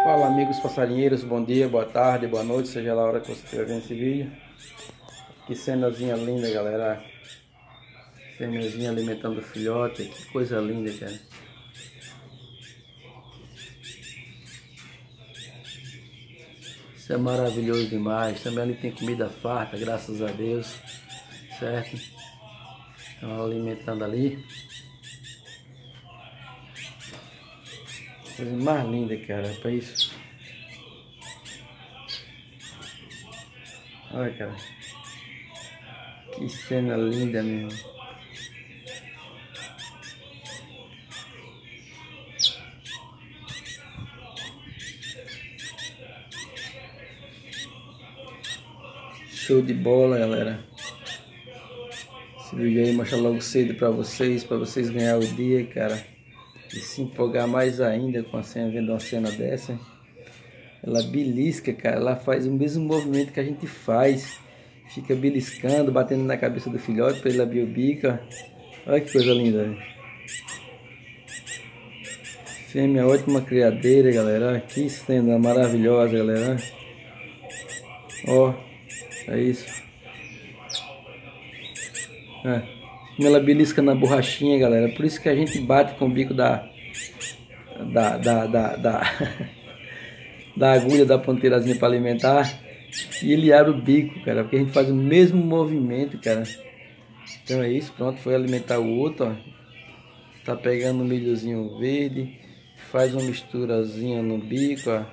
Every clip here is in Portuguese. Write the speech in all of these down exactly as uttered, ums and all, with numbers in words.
Fala, amigos passarinheiros, bom dia, boa tarde, boa noite, seja lá a hora que você estiver vendo esse vídeo. Que cenazinha linda, galera. Fêmeazinha alimentando o filhote, que coisa linda, cara. Isso é maravilhoso demais. Também ali tem comida farta, graças a Deus, certo? Estão alimentando ali. Coisa mais linda, cara, para isso. Olha, cara. Que cena linda, meu. Show de bola, galera. Esse vídeo aí mostra logo cedo pra vocês, pra vocês ganhar o dia, cara. E se empolgar mais ainda com a cena, vendo uma cena dessa. Ela belisca, cara. Ela faz o mesmo movimento que a gente faz. Fica beliscando, batendo na cabeça do filhote pra ele abrir o bico. Olha que coisa linda. Fêmea ótima criadeira, galera. Olha que cena maravilhosa, galera. Ó, é isso. É. Como ela belisca na borrachinha, galera. Por isso que a gente bate com o bico da da da da, da, da agulha da ponteirazinha para alimentar. E ele abre o bico, cara, porque a gente faz o mesmo movimento, cara. Então é isso, pronto, foi alimentar o outro, ó. Tá pegando um milhozinho verde, faz uma misturazinha no bico, ó.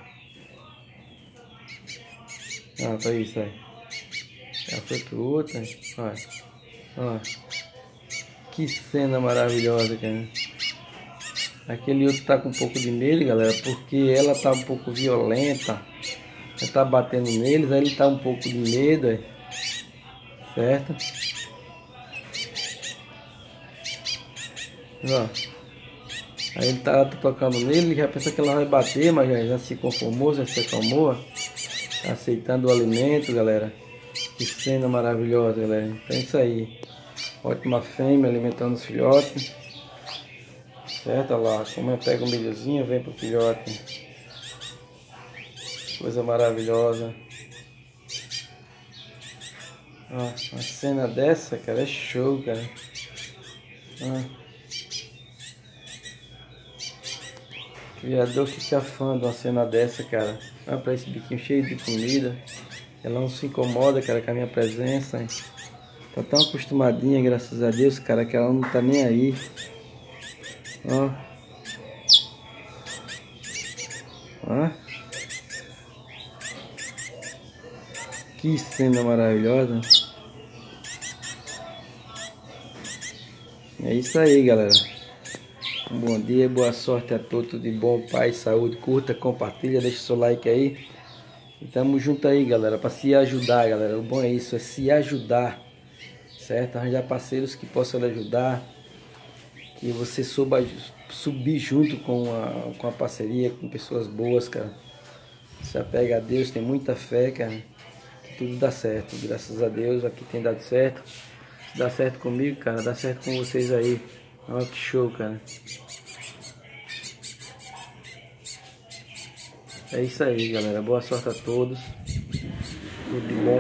Ah, tá isso aí. Já foi pro outro, ó. Ó. Que cena maravilhosa, cara. Aquele outro tá com um pouco de medo, galera, porque ela tá um pouco violenta. Ela tá batendo neles, aí ele tá um pouco de medo, aí. Certo? Ó. Aí ele tá, tá tocando nele, ele já pensa que ela vai bater, mas já, já se conformou, já se acalmou. Tá aceitando o alimento, galera. Que cena maravilhosa, galera. Então é isso aí. Ótima fêmea alimentando os filhotes. Certo? Olha lá, como eu pego o milhozinho, vem pro filhote. Coisa maravilhosa. Ó, uma cena dessa, cara, é show, cara. Ó. Criador fica fã de uma cena dessa, cara. Olha pra esse biquinho cheio de comida. Ela não se incomoda, cara, com a minha presença. Tá tão acostumadinha, graças a Deus, cara, que ela não tá nem aí. Ó. Ó. Que cena maravilhosa. É isso aí, galera. Um bom dia, boa sorte a todos, tudo de bom, paz, saúde. Curta, compartilha, deixa o seu like aí. E tamo junto aí, galera, para se ajudar, galera. O bom é isso, é se ajudar, certo? Arranjar parceiros que possam lhe ajudar, que você souba subir junto com a, com a parceria, com pessoas boas, cara. Se apega a Deus, tem muita fé, cara, que tudo dá certo. Graças a Deus, aqui tem dado certo. Se dá certo comigo, cara, dá certo com vocês aí. Olha que show, cara. É isso aí, galera. Boa sorte a todos. Tudo de bom.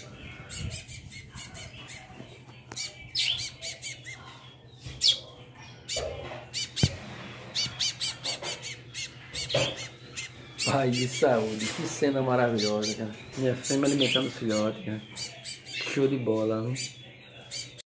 Pai de saúde. Que cena maravilhosa, cara. Minha fêmea alimentando o filhote, cara. Show de bola, hein?